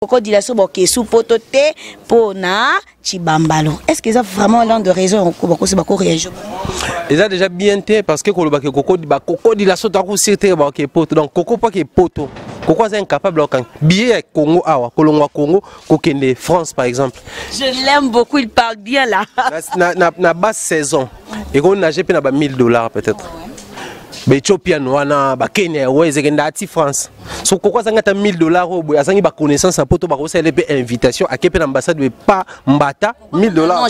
Coco Dilasso boké sous pototé pona Chibambalo. Est-ce que ça vraiment l'un de raison Coco c'est beaucoup réagir? Ils ont déjà bien été parce que Coco Dilasso t'as aussi été boké poto donc Coco pas que poto. Coco c'est incapable de billet Congo awa Colombo Congo Kokende France par exemple. Je l'aime beaucoup, il parle bien là. Na basse saison et qu'on a j'ai payé $1000 peut-être. Éthiopien wana ba Kenya ouais c'est France so pourquoi ça ngata $1000 obo azangi ba connaissance à poto ba ko célébrer invitation à kepe l'ambassade de pas mbata $1000.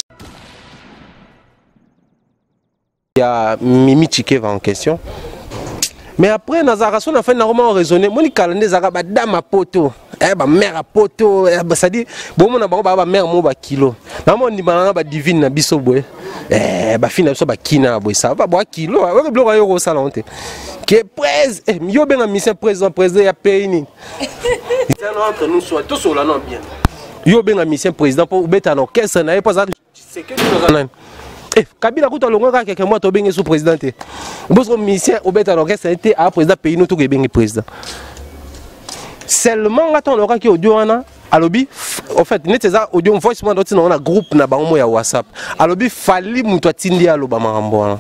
Il y a Mimi Chikeva en question. Mais après Nazara son a fait normalement raisonner moni calendrier zaka ba dama poto ba mère à poto ça dit bon mon ba mère mo ba kilo na mo ndimana ba divine na biso boy ba fina so ba kina boy ça va boire kilo ouais bloc yo salon te que presse yo ben mission président ya pays ni c'est entre nous soit tous là non bien yo ben mission président pour beta no caisse na pas ça c'est que nous Kabila kuta longoka quelques mois to bengi sous président te bosko mission obeta no caisse était à président pays nous to ke bengi président seulement attends le qui audio wana alobi en fait net ça audio voice moi doti na groupe na bango ya WhatsApp alobi fali muto atindi aloba marambo wana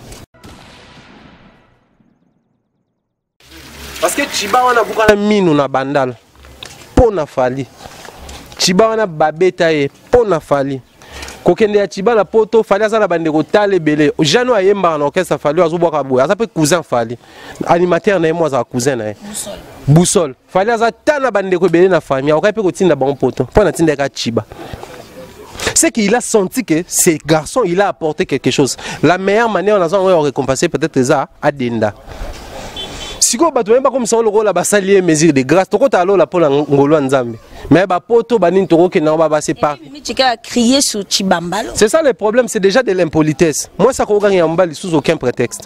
parce que Chiba wana bukana minu na bandal pona fali Chiba wana babeta e pona fali kokende ya Chiba la poto fali azala bandeko tale belé jano ayemba na orchestre fali azuboka boya ça peut cousin fali animateur na moi za cousin na Boussole fali azala tana bandeko belé na famille okape kotinda bon poto pona tinda ka Chiba c'est qu'il a senti que ces garçons il a apporté quelque chose la meilleure manière on a récompensé peut-être ça à Denda si ko bato même pas comme ça le rôle la basalier mesure de grâce to ko ta lo la pour ngolo nzambe mais ba poto banin to ko na ba c'est pas Chika crier sur Chibambalo. C'est ça le problème, c'est déjà de l'impolitesse. Moi ça ko gagner en balle sous aucun prétexte.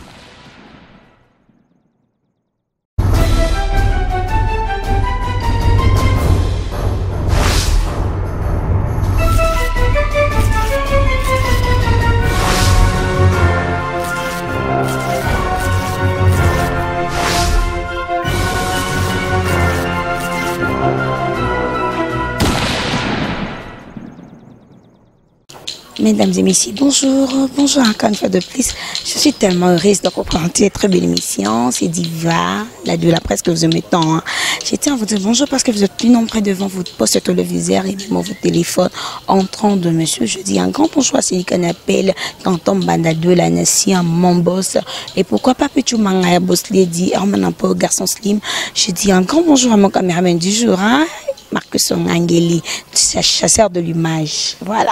Mesdames et messieurs, bonjour encore une fois de plus. Je suis tellement heureuse de reprendre une très belle émission. C'est Diva, la de la presse que vous aimez tant. Hein. J'étais à vous dire bonjour parce que vous êtes plus nombreux devant votre poste téléviseur et même votre téléphone entrant de monsieur. Je dis un grand bonjour à celui qu'on appelle Canton Banda de la Nation, mon boss. Et pourquoi pas Pichou Mangaya Boss Lady, Arman Ampo, Garçon Slim. Je dis un grand bonjour à mon caméraman du jour, hein, Marcus Angeli, chasseur de l'image. Voilà.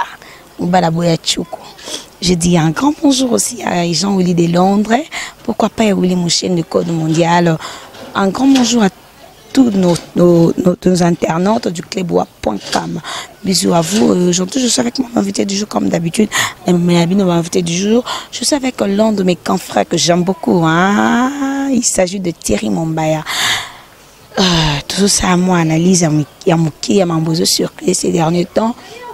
Je dis un grand bonjour aussi à Jean-Willy de Londres. Pourquoi pas à Willy Mouchen de Code Mondial. Un grand bonjour à tous nos internautes du clubwa.com. Bisous à vous. Aujourd'hui, je suis avec mon invité du jour comme d'habitude. Mon invité du jour, je suis avec l'un de mes confrères que j'aime beaucoup. Hein? Il s'agit de Thierry Mombaya. Tout ça à moi, analyse, il y a mon surpris ces derniers temps.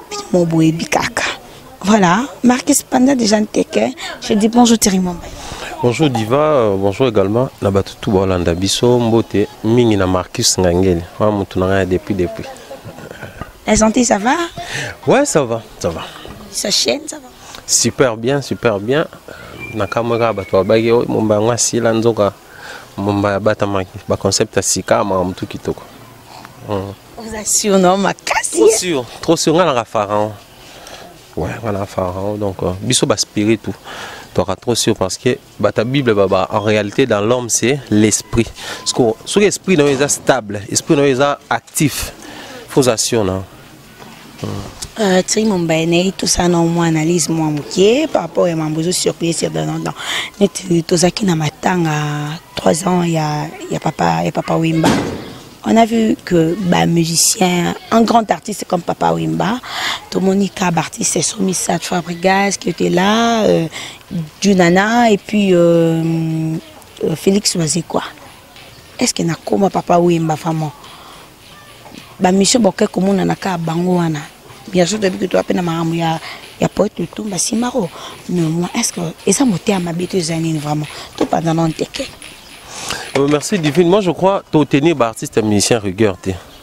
Voilà, Marcus Panda déjà je dis bonjour Thierry Mombaya. Bonjour Diva, bonjour également. Nabatutu Bolanda Biso Mbote Mingi na Marcus Ngangeli. Depuis. La santé ça va? Ouais, ça va, ça va. Ça chaîne, ça va? Super bien, super bien. Nakamera batwa bagi Mombaya ngasi la nzoka Mombaya batama ba concept asika ma mtu kitoko. Vous assure non ma casse. Trop sûr, on a pharaon. Ouais, on a pharaon donc biso ba spirit tout. Tu auras trop sûr parce que ta Bible en réalité dans l'homme c'est l'esprit. Parce que sur l'esprit non est stable, l'esprit non est actif. Faut assurer non. Thierry Mombaya tout ça non moi analyse moi mouké par rapport à mon besoin surprise sur dans net tout ça qui n'a matanga 3 ans il y a papa Wimba. On a vu que musicien, un grand artiste comme Papa Wimba, Tomonika Bartis et Somissa Fabregas qui était là, Junana et puis Félix Wazekwa. Est-ce qu'il y a comme Papa Wimba vraiment? Mission boké comme on a ka bangoana. Bien sûr depuis que tu as peine il y a pas tout tout simaro. Mais moi est-ce que et ça montait à ma bêtise années vraiment tout pas dans l'antenne. Merci Divine. Moi je crois que tu es artiste et musicien rigueur.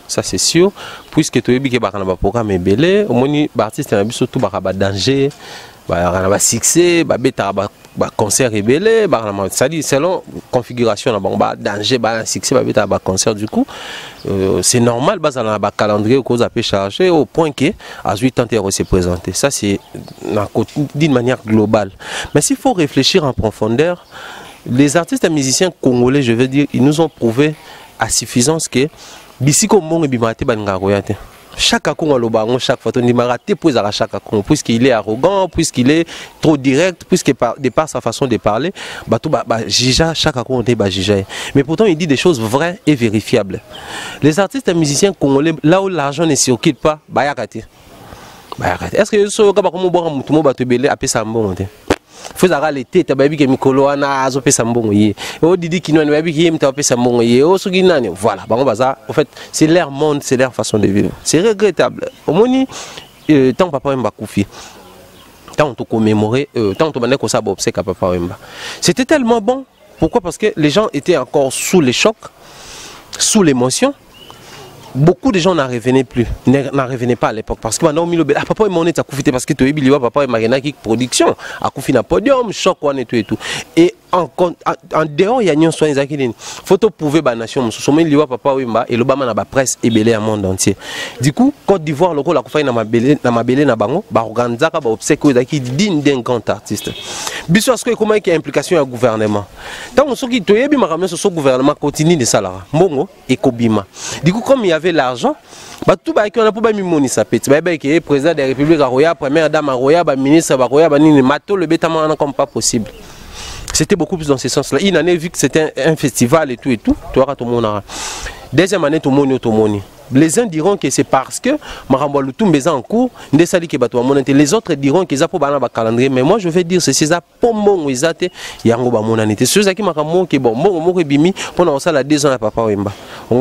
ça c'est sûr, puisque tu as vu que le programme est belé, au moins les artistes ont surtout un danger, un succès, un concert est belé, c'est-à-dire selon la configuration, un danger, un succès, un concert du coup, c'est normal, un calendrier que vous avez chargé au point que à 8 ans de se présenter. Ça c'est d'une manière globale. Mais s'il faut réfléchir en profondeur, les artistes et musiciens congolais, je veux dire, ils nous ont prouvé à suffisance que Bisiko Mbongo Bimate Bangaroyate. Chaque Congo, chaque fois, on dit Maraté pour chaque Congo, puisqu'il est arrogant, puisqu'il est trop direct, puisque de par sa façon de parler, chaque Congo est jugé. Mais pourtant, il dit des choses vraies et vérifiables. Les artistes et musiciens congolais, là où l'argent ne circule pas, Bayakate. Est-ce que ce que vous avez faut arrêter l'été ta baby que mikolo ana azo pesa mbongo ye o didi kino na baby ki mta pesa mbongo ye o soki nani voilà bango baza en fait c'est leur monde, c'est leur façon de vivre, c'est regrettable au moni tant papa mba koufi tant on commémorer tant on ko sa obsèque à papa mba c'était tellement bon. Pourquoi? Parce que les gens étaient encore sous les chocs, sous l'émotion. Beaucoup de gens n'en revenaient pas à l'époque parce que maintenant papa est monnaie à Koufité parce que tu es papa est marina qui production à Koufina podium choc et tout et en dehors il y a une soin qui photo prouver la nation sommet liwa papa Wimba et l'Obama na ba presse et belé à monde entier. Du coup Côte d'Ivoire le la Koufina na mabelé na bango ba organizaka ba obsèque qui digne d'un grand artiste. Biso asko comment il y a implication au gouvernement. Tant on qui to yebi makamé ce gouvernement continue de ça là. Mbongo et Kobima. Du coup comme il y avait l'argent, tout le monde a pu mimoni sa pète. Le président de la République Roya, première dame Roya, ministre Roya, le bétaman comme pas possible. C'était beaucoup plus dans ce sens-là. Une année, vu que c'était un festival et tout, tout le monde a. Deuxième année, tout le monde. Les uns diront que c'est parce que Maramba Lutum est en cours, les autres diront qu'ils ont un calendrier. Mais moi je vais dire c'est ça pour mon Wizate, Yango Bamonanité. Ceux qui m'ont dit bon, mon bimi pendant ça la 2 ans à Papa Wemba.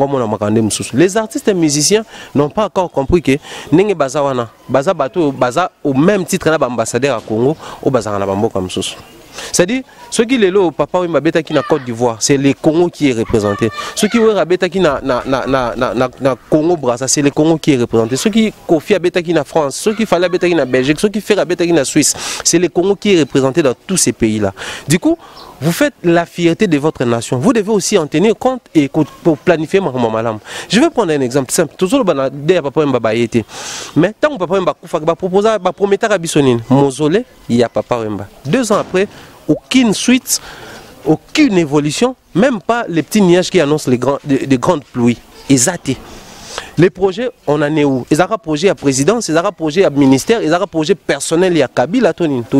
Les artistes et musiciens n'ont pas encore compris que Nenge Bazawana, Baza Bato, Baza au même titre d'ambassadeur à Congo, au Bazarana Bambo comme sous. C'est-à-dire, ceux qui sont là au Papa Wemba Beta qui na Côte d'Ivoire, c'est les Congo qui est représenté. Ceux qui sont à Beta qui na Congo Brazza, c'est les Congo qui est représenté. Ceux qui Kofi à Beta qui na France, ceux qui fallait à Beta qui na Belgique, ceux qui font à Beta qui na Suisse, c'est les Congo qui est représenté dans tous ces pays-là. Du coup, vous faites la fierté de votre nation. Vous devez aussi en tenir compte et pour planifier ma malam. Je vais prendre un exemple simple. Toujours le dé Papa Wemba été. Mais tant que Papa Wemba Koufa va proposer va promettre à Bissonine mausolée, il y a Papa Wemba. 2 ans après, aucune suite, aucune évolution, même pas les petits nuages qui annoncent les grandes pluies. Exacté. Les projets, on en est où? Ils ont un projet à présidence, ils ont un projet à ministère, ils ont un projet personnel et à Kabila,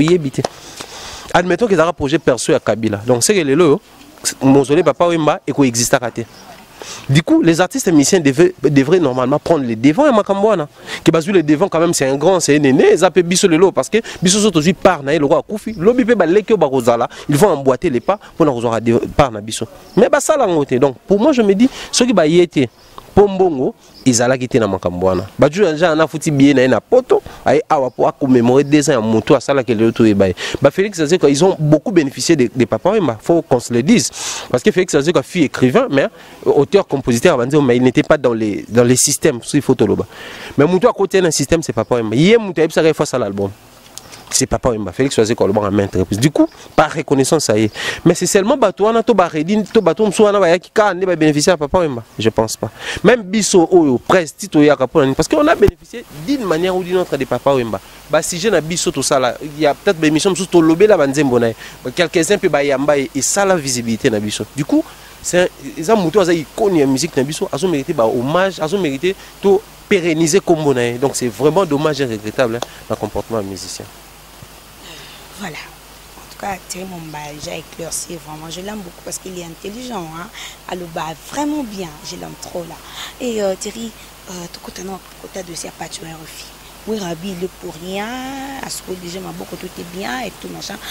admettons qu'ils ont un projet perso à Kabila. Donc c'est que les lots, mausolée Papa Wemba et qu'il existe à côté. Du coup, les artistes et musiciens devraient normalement prendre les devants et Makambouana. Qui basent les devants quand même, c'est un grand, c'est un aîné, ils appellent Bisso le lot parce que Bisso sont aussi par le roi Koufi. L'obi peut balèque au barozala, ils vont emboîter les pas pour nous avoir par na Bisso. Mais bah ça l'a monté. Donc pour moi je me dis, ceux qui y étaient Pombongo, ils allaient quitter na Makambouana. Bah tu déjà on a foutu bien na poto, aïe awa pour commémorer 2 ans à Monto à ça là que le retour est bail. Bah Félix ça c'est qu'ils ont beaucoup bénéficié des papas il faut qu'on se le dise parce que Félix ça c'est qu'un fille écrivain mais auteur compositeur mais il n'était pas dans les systèmes sur photo là-bas. Mais Monto à côté d'un système c'est papa il y a Monto ça face à l'album. C'est Papa Wemba. Félix choisit qu'on le en main très plus. Du coup, par reconnaissance, ça y est. Mais c'est seulement Batouana, Tobaredine, Tobatom, Souana, qui a bénéficié à Papa Wemba. Je pense pas. Même Bisso, Presse, Tito, Yakapon, parce qu'on a bénéficié d'une manière ou d'une autre de Papa Wemba. Bah, si j'ai un Bisso, tout ça là, il y a peut-être des missions sous lobé la Banzembona. Quelques-uns peuvent Bayamba et ça la visibilité na Bisso. Du coup, c'est un mouton, ils connaissent la musique na Bisso, ils ont mérité hommage, ils ont mérité tout pérenniser comme Bonaye. Donc c'est vraiment dommage et regrettable le comportement musicien. Voilà. En tout cas, Thierry Momba, j'ai éclairci vraiment. Je l'aime beaucoup parce qu'il est intelligent. Hein? Alors, bah, vraiment bien. Je l'aime trop là. Et Thierry, tout côté de ces patchwork aussi. Oui, Rabi, il est pour rien. À ce que déjà, ma beaucoup tout est bien et tout machin.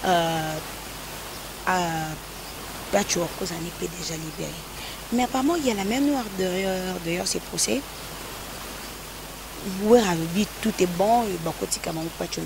Patchwork, vous en êtes déjà libéré. Mais apparemment, il y a la même noire d'ailleurs ces procès. Oui, Rabi, tout est bon. Et bah, côté quand même patchwork.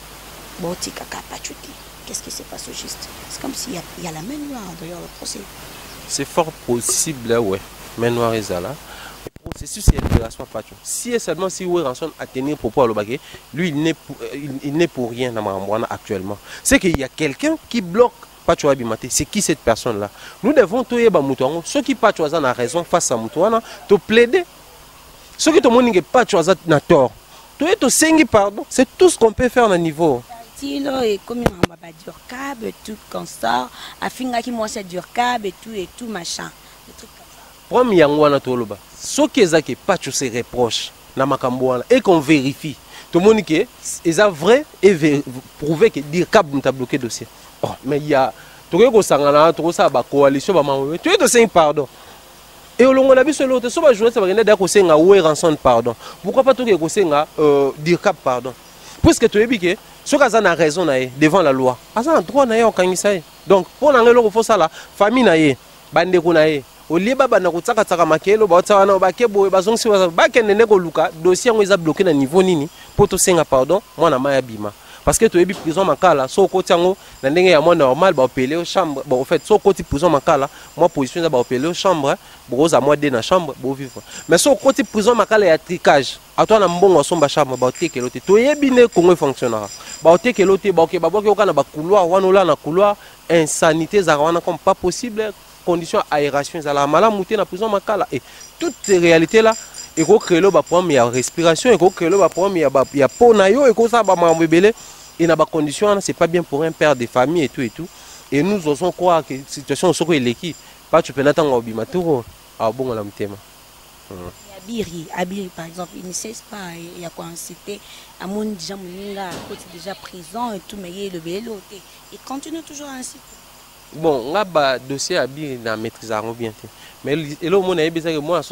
Qu'est-ce qui se passe au juste? C'est comme s'il y a la main noire d'ailleurs le procès. C'est fort possible, ouais. Main noire est là. Le c'est sûr c'est libération pas. Si et seulement si Oué Ranson a tenu propos à l'Obagé, lui il n'est pour rien dans Marambouana actuellement. C'est qu'il y a quelqu'un qui bloque Pacho Abimate. C'est qui cette personne-là? Nous devons tout yeba Moutouango. Ceux qui Pacho Azan a raison face à Moutouana, te plaider. Ceux qui te montrent que Pacho Azan a tort. Tout est au sengi pardon. C'est tout ce qu'on peut faire au niveau. Et comme on va dire câble et tout comme ça, à finir qui moi c'est dur câble et tout machin. Premier yangoana toloba. Ce qui est que Pacho se reproche na makamboana et qu'on vérifie. Tout le monde qui est vrai et prouvé que dire câble nous a bloqué le dossier. Oh, mais il y a tout le monde qui a une coalition, tu es de 5 pardon. Et au long de la vie, l'autre, ça va jouer, ça va gagner d'accord, c'est un Oué Ranson pardon. Pourquoi pas tout le monde dire cap pardon? Puisque tu es bien que ceux qui ont raison devant la loi, ils ont droit à ça. Donc, pour l'anglais, il faut ça la famille naïe, bande naïe. Au lieu de na kutsaka tsaka makelo ba tsana ba kebo ba zongsi ba kenene ko luka dossier ngo eza bloqué na niveau nini pour to senga pardon moi na maya bima parce que tu es prison makala so ko tiango na ndenge ya moi normal ba opéler au chambre bon en fait so ko ti prison makala moi position za ba opéler au chambre bo za moi de na chambre bo vivre mais so ko ti prison makala ya tricage à toi na mbongo somba chambre ba oteke lote to yebine kongo fonctionnera ba oteke lote ba ok ba boke okana ba couloir wana na couloir insanité za wana comme pas possible conditions aération à la mala monter dans la prison makala et toutes ces réalités là et qu'on crée le problème il y a respiration et qu'on crée le problème il y a peau nayo et qu'on ça ba mambelé et na ba conditions c'est pas bien pour un père de famille et tout et nous osons croire que situation soko eleki pas tu peux n'attendre au bimaturo ah bon la mtema Abiri par exemple il ne cesse pas il y a quoi c'était à mon déjà moninga côté déjà prison et tout mais il le vélo et continue toujours ainsi. Bon, on a un dossier à bien maîtriser bien. Mais le mot est bizarre que moi,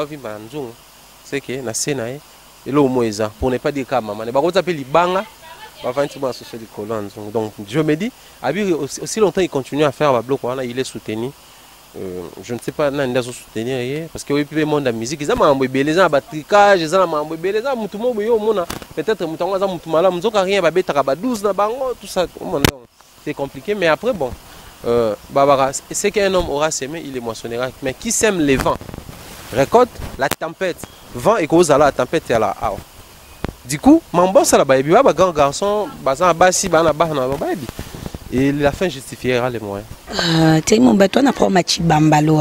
c'est que na scène et le mot est ça pour ne pas dire que maman. Mais quand on appelle Libanga, on va faire associer les colonnes. Donc je me dis, aussi longtemps il continue à faire le bloc, il est soutenu. Je ne sais pas nan ndazo soutenir parce que oui puis le monde de la musique ils ont mambo les gens batricage ils ont mambo les gens mutu mo yo mona peut-être mutu ngo za mutu mala muzoka rien ba betaka ba 12 na bango tout ça c'est compliqué mais après bon Barbara, c'est qu'un homme aura semé, il est moissonnera. Mais qui sème les vents récolte la tempête. Vent et cause à la tempête et à la haut. Du coup, mon boss à la baby, grand garçon, bazan bassi, bana bahna baby. Et la fin justifiera les moyens. Tu mon bateau n'a pas match Chibambalo.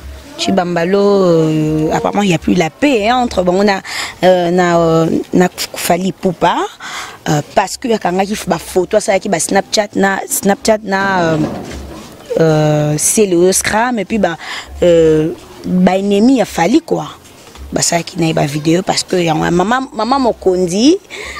Chibambalo, apparemment il n'y a plus la paix hein, entre bon on a fallu poupa parce que quand il faut photo ça qui Snapchat na c'est le scram et puis ennemi a fallu quoi ça qui n'a pas vidéo parce que maman mokondi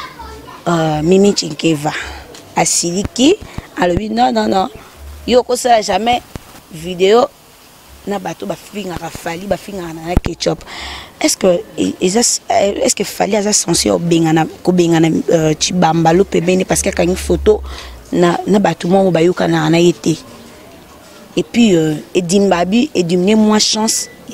Mimi Chinkeva asiliki alors non yo ko ça jamais vidéo na bato ba finga rafali ba finga na ketchup est-ce que fali a censé obengana ko bengana Chibambalo pebeni parce que quand une photo na bato mo ba yuka na été et puis Edim Babi Edim moins chance et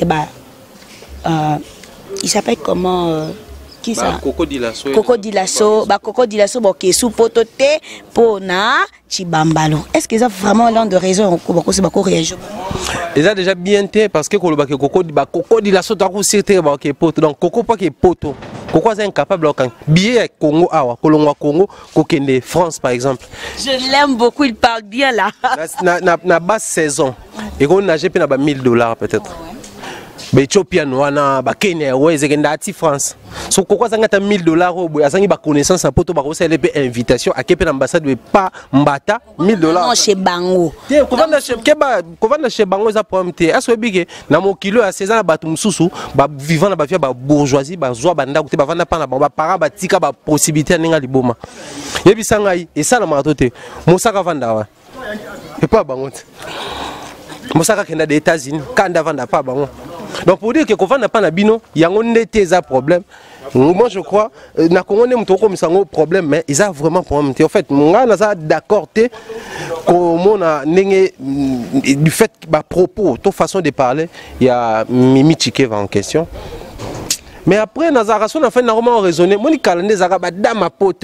il s'appelle comment qui ça Coco Dilasso Coco Dilasso qui sous pototé pour na Chibambalo est-ce qu'ils ont vraiment l'un de raison pour se réagir ils ont déjà bien été parce que Coco Dilasso doit aussi être poto donc Coco pas qui poto Coco est incapable quand billet Congo awa Colombo Congo Kokende France par exemple je l'aime beaucoup il parle bien là na basse saison et qu'on nage pe na ba $1000 peut-être Ethiopian wana ba Kenya ouais zegenda ati France so kokwa zangata $1000 obo azangi ba connaissance à poto ba ko sele pe invitation à kepe l'ambassade de pas mbata $1000 non chez bango te kovanda chez bango za pomte aso bige na mokilo ya 16 ans batu mususu ba vivant na ba via ba bourgeoisie ba zwa banda ko te ba vanda pa na ba para ba tika ba possibilité ninga liboma yebisanga yi et ça na matote mosaka vanda wa et pas bango mosaka kenda des États-Unis kanda vanda pas bango. Donc pour dire que quand on n'a pas d'abino, il y a un problème. Moi je crois, na Congo un problème, mais ils ont vraiment problème. En fait, on a d'accord comme du fait bah propos, toute façon de parler, il y a Mimi Chikeva en question. Mais après, dans la relation, on a fait normalement raisonner. Moi, les calendriers, ils ont ma poto.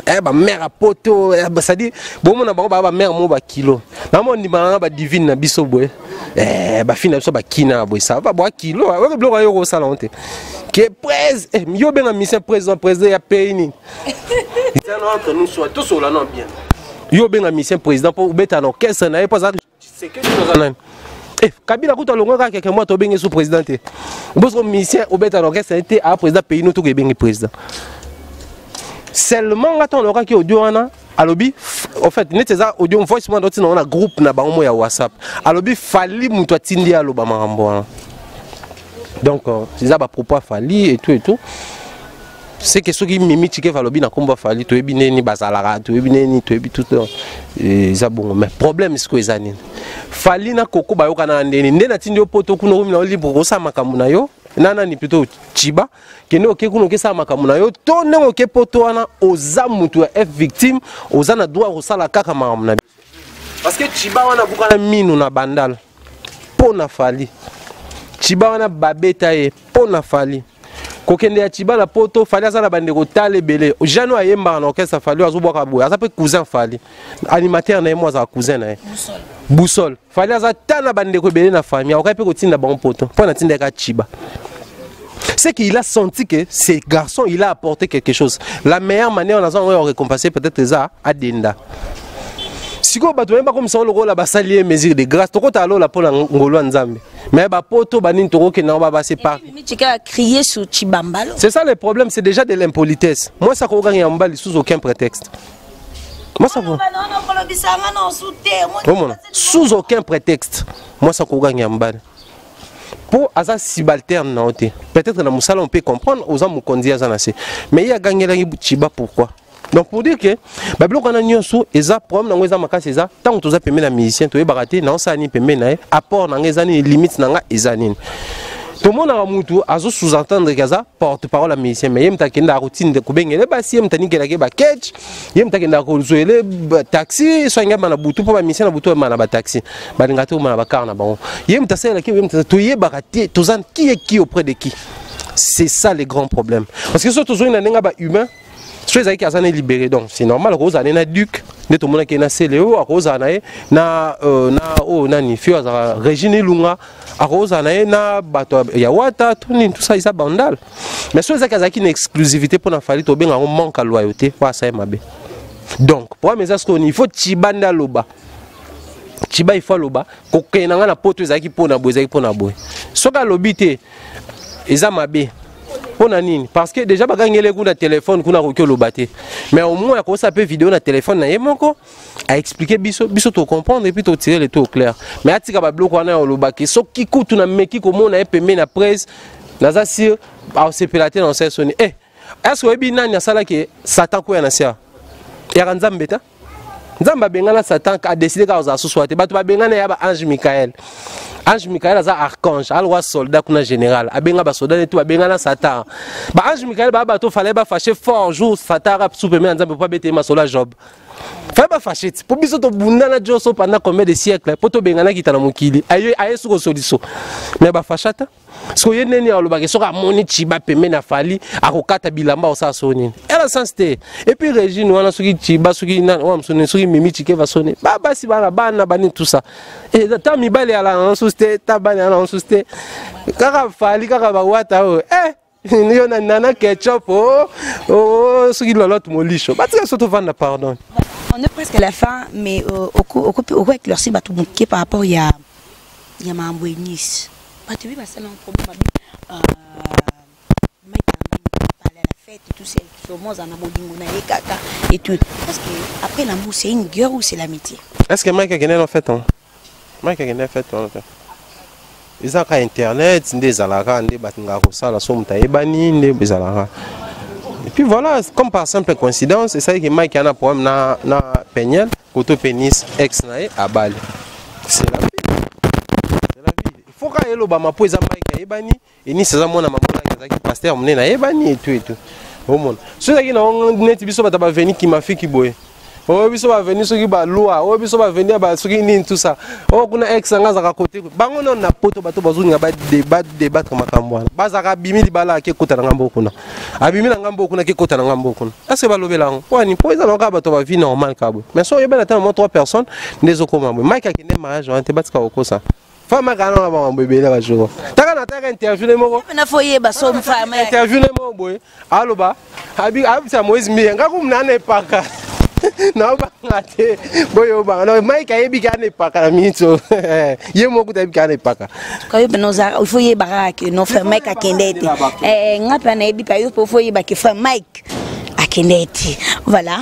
ba mère à poto ça dit bon mon ba mère mo ba kilo na mon ni ba divine na biso boy ba fina biso ba kina boy ça va ba kilo wa bloka yo ko sala honte que presse yo ben mission président ya pays ni ça non entre nous soit tous là non bien yo ben mission président pour beta no qu'est-ce na pas ça c'est que nous en Kabila kuta longo ka quelques mois to bengi sous président te boso mission au beta no qu'est-ce était à président pays nous to ke bengi président seulement quand on aura qui audio ana alobi en fait net ça audio voice moi doti na groupe na bango ya WhatsApp alobi fali muto atindi aloba marambo donc c'est ça ba propos fali et tout c'est que ceux qui mimi tike falobi na komba fali to ebine ni bazalaka to ebine ni to ebi tout ça bon mais problème c'est que ezani fali na koko ba yoka na ndeni ndena tindi opoto kuno na libre ko sa makamu na yo nana ni plutôt chiba kene oke kuno ke sa makamu na yo to ne oke poto wana oza mutu ya victime oza na droit ko sala kaka makamu na parce que chiba wana bukana minu na bandal pona fali chiba wana babeta e pona fali kokende ya chiba la poto fali azala bandeko tale belé jano ayemba na orchestre fali azuboka boya aza pe cousin fali animateur na moi za cousin na boussole fali azala tana bandeko belé na famille akape kotinda bon poto pona tinda ka chiba c'est qu'il a senti que ces garçons il a apporté quelque chose la meilleure manière on a récompensé peut-être ça à Denda si ko bato même pas comme ça le rôle la basalier mesure de grâce to ko ta lo la pour ngolo nzambe mais ba poto banin to ke na ba passer par tu as crié sur Chibambalo c'est ça le problème c'est déjà de l'impolitesse moi ça ko gagner en balle sous aucun prétexte moi ça ko sous aucun prétexte moi ça ko gagner en balle pour asa subalterne na oté peut-être na musala on peut comprendre aux hommes conduire ça mais il a gagné la Chiba pourquoi. Donc pour dire que bablo kana nyonso eza problème na ngeza makasi eza tant toza pemé na musicien to ebakate na osani pemé na apport na ngeza ni limite na nga ezanine tout le monde a mutu azo sous-entendre que ça porte-parole à musicien mais yem takenda routine de kubengele basi yem tani kelake ba catch yem takenda ko zoele taxi soinga mana butu po ba musicien na butu mana ba taxi ba ngate mana ba car na bango yem tasela ki yem to yebakate tozan qui auprès de qui c'est ça le grand problème parce que surtout zo ina nenga ba humain ceux qui sont libérés donc c'est normal rose na duc de tout le monde qui na céléo rose na nani fio za Régine Lunga rose na bato Yawata tout ça ça bandal mais ceux qui ont une exclusivité pour na fali to benga on manque à loyauté pour ça mabe donc pour mes asko il faut tibanda loba tiba il faut loba ko kenanga na poto ezaki pona boy ezaki pona boy soka lobité eza mabe parce que déjà ba gagner les coups de téléphone kuna ko lobaté mais au moins ko ça peut vidéo na téléphone na yemoko a expliquer biso to comprendre et puis to tirer les tout clair mais atika ba bloc wana o lobaki so ki kutu na meki ko mona epemé na presse naza sur a sepelaté dans cette sonne est-ce que ebi nani asala ke Satan ko yana sia ya nzambe ta nzamba bengana Satan a décidé ka oza sosoate bato ba bengana ya ba ange Michael Ange Michael a archange, alwa soldat kuna général, abenga ba soldat et tout abenga na Satan. Ba Ange Michael ba bato fallait ba fâcher fort jour Satan rap souper nzambe pas bêter ma sola job. Fallait ba fâcher pour biso to bunda na joso pendant combien de siècles pour to benga na kitana mokili. Aye suko soliso. Mais ba fâchata. So yeneni alobaki soka moni chiba pemé na fali akokata bilamba osa sonini. Elle sens té. Et puis Régine wana soki chiba soki na wa msone soki mimi chike va sonner. Ba basi bana bana bani tout ça. Et ta mi bale ala en souste ta bani ala en souste. Kaka fali kaka ba wata o. Yo na nana ketchup oh soki lolote molisho. Ba tu surtout vendre pardon. On est presque à la fin mais au avec leur si ba tout bouquet par rapport il y a mambo Nice. Tu vois, c'est un problème. Parler à la fête et tout ça, et tout. Parce que après l'amour, c'est une guerre ou c'est l'amitié? Est-ce que Mike a gagné en fait? Mike a gagné en fait. Ils ont internet, des alara, des batinga, ça, la somme taïbani, des alara. Et puis voilà, comme par simple coïncidence, c'est ça que Mike a un problème na Peñel, côté pénis, ex-naï, à Bali. C'est la vie. Foka elo ba mapo eza Mike ebani et ni c'est ça mona maman qui pasteur mné na ebani et tout au monde ceux qui na net biso ba venir qui m'a fait qui boye Oh biso va venir soki ba loi, oh biso va venir ba soki nini tout ça. Oh kuna ex nga za côté. Bango non na poto bato bazunga ba débattre makambo wana. Bazaka bimi libala ke kota na ngambo kuna. Abimi na ngambo kuna ke kota na ngambo kuna. Est-ce que ba lobela ngo? Wani po eza na bato ba vie normale kabo. Mais so yebela tellement 3 personnes nezo koma. Mike akende mariage on te batka okosa. Fama kana na ba mbebele ba jour. Taka na taka interview le moko. Na foye ba so mfama. Interview le moko boy. Aloba. Abi sa Moïse mi ngaku mnane paka. Non ba ngate. Boyo ba no Mike ayebi kana paka na mito. Ye moko tabi kana paka. Ka yo benoza il faut ye baraka no fa Mike akendete. Ngapa na yebi pa yo po foye ba ke fa Mike akendete. Voilà.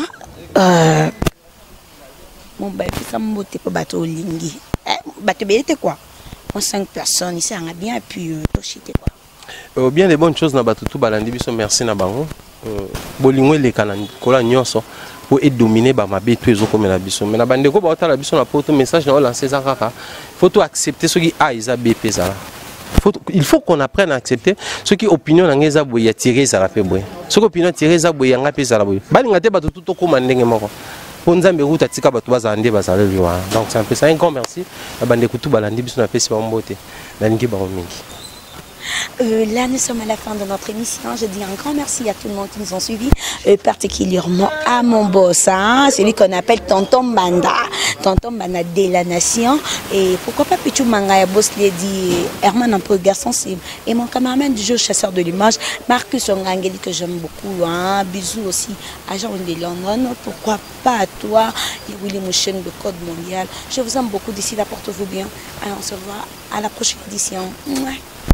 Mon ba pisa mbote po bato olingi. Bato belete quoi. On 5 personnes ici on a bien pu tochiter quoi. Bien des bonnes choses na bato tout balandi biso merci na bango. Bolingo le kana kola nyonso pour être dominé ba mabe tout ezo comme na biso mais na bandeko ba otala biso na poto message na lancer ça kaka faut tout accepter ce qui a isa BP ça il faut qu'on apprenne à accepter ce qui opinion na ngeza boya tirer ça la pe boy ce qui opinion tirer ça boya nga pe ça la boy bali ngate bato tout to koma ndenge moko pour nzambe ruta tika bato bazande bazale liwa donc c'est un peu ça un grand merci na bandeko tout balandi biso na pesi ba mbote na ngi ba mingi. Là, nous sommes à la fin de notre émission. Je dis un grand merci à tout le monde qui nous ont suivis, particulièrement à mon boss, hein, celui qu'on appelle Tonton Banda de la Nation. Et pourquoi pas Pichou Mangaya Boss Lady, Herman un peu garçon cible. Et mon cameraman du jeu chasseur de l'image, Marcus Ongangeli, que j'aime beaucoup. Hein, bisous aussi à Jean de London. Pourquoi pas à toi et William Mouchen de Code Mondial. Je vous aime beaucoup. D'ici là, portez-vous bien. Alors, on se voit à la prochaine édition. Ouais.